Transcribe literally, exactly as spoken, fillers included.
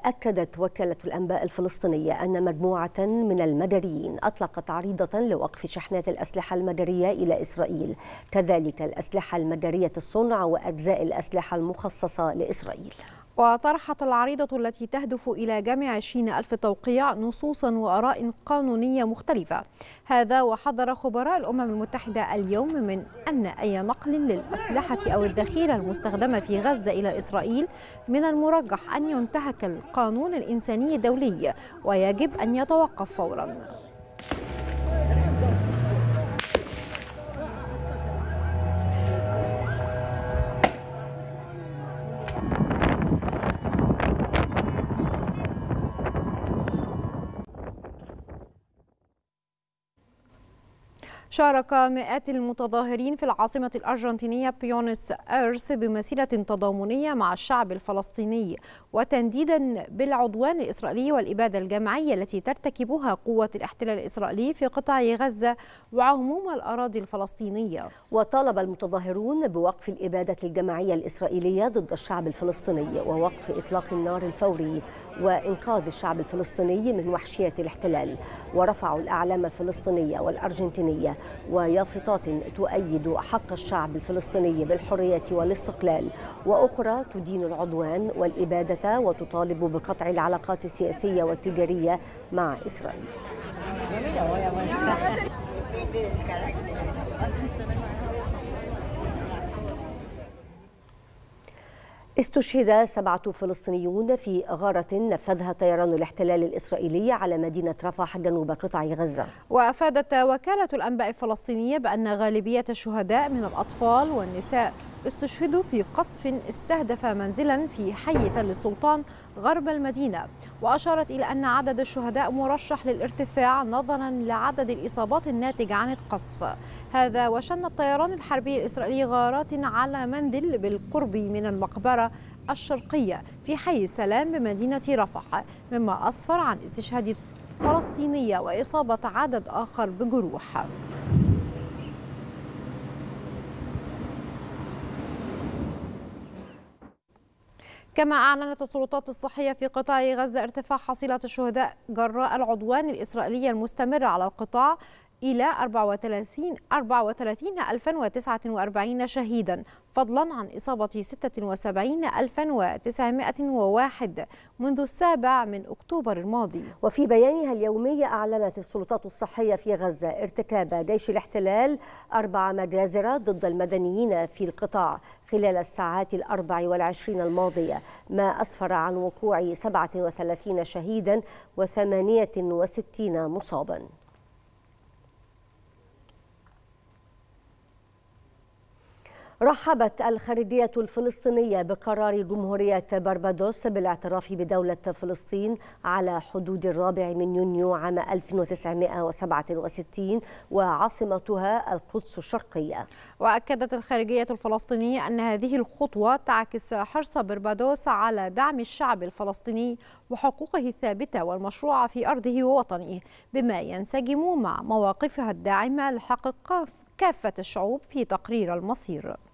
أكدت وكالة الأنباء الفلسطينية أن مجموعة من المدنيين أطلقت عريضة لوقف شحنات الأسلحة المدنية إلى إسرائيل، كذلك الأسلحة المدنية الصنع وأجزاء الأسلحة المخصصة لإسرائيل. وطرحت العريضة التي تهدف إلى جمع عشرين ألف توقيع نصوصا وآراء قانونية مختلفة. هذا وحذر خبراء الأمم المتحدة اليوم من أن أي نقل للأسلحة أو الذخيرة المستخدمة في غزة إلى إسرائيل من المرجح أن ينتهك القانون الإنساني الدولي ويجب أن يتوقف فورا. شارك مئات المتظاهرين في العاصمة الأرجنتينية بيونس آيرس بمسيرة تضامنية مع الشعب الفلسطيني وتنديدا بالعدوان الإسرائيلي والإبادة الجماعية التي ترتكبها قوة الاحتلال الإسرائيلي في قطاع غزة وعموم الأراضي الفلسطينية. وطالب المتظاهرون بوقف الإبادة الجماعية الإسرائيلية ضد الشعب الفلسطيني ووقف إطلاق النار الفوري وإنقاذ الشعب الفلسطيني من وحشية الاحتلال، ورفعوا الأعلام الفلسطينية والأرجنتينية ويافطات تؤيد حق الشعب الفلسطيني بالحرية والاستقلال، وأخرى تدين العدوان والإبادة وتطالب بقطع العلاقات السياسية والتجارية مع إسرائيل. استشهد سبعة فلسطينيون في غارة نفذها طيران الاحتلال الإسرائيلي على مدينة رفح جنوب قطاع غزة. وأفادت وكالة الأنباء الفلسطينية بأن غالبية الشهداء من الأطفال والنساء استشهدوا في قصف استهدف منزلا في حي تل السلطان غرب المدينة، وأشارت إلى أن عدد الشهداء مرشح للارتفاع نظرا لعدد الإصابات الناتجة عن القصف. هذا وشن الطيران الحربي الإسرائيلي غارات على منزل بالقرب من المقبرة الشرقية في حي السلام بمدينة رفح، مما أسفر عن استشهاد فلسطينية وإصابة عدد آخر بجروح. كما أعلنت السلطات الصحية في قطاع غزة ارتفاع حصيلة الشهداء جراء العدوان الإسرائيلي المستمر على القطاع إلى أربعة وثلاثين ألفا وتسعة وأربعين شهيدا، فضلا عن إصابة ستة وسبعين ألفا وتسعمائة وواحد منذ السابع من أكتوبر الماضي. وفي بيانها اليومي أعلنت السلطات الصحية في غزة ارتكاب جيش الاحتلال أربع مجازر ضد المدنيين في القطاع خلال الساعات الأربع والعشرين الماضية، ما أسفر عن وقوع سبعة وثلاثين شهيدا وثمانية وستين مصابا. رحبت الخارجية الفلسطينية بقرار جمهورية بربادوس بالاعتراف بدولة فلسطين على حدود الرابع من يونيو عام ألف وتسعمائة وسبعة وستين وعاصمتها القدس الشرقية. وأكدت الخارجية الفلسطينية أن هذه الخطوة تعكس حرص بربادوس على دعم الشعب الفلسطيني وحقوقه الثابتة والمشروعة في أرضه ووطنه، بما ينسجم مع مواقفها الداعمة لحق كافة الشعوب في تقرير المصير.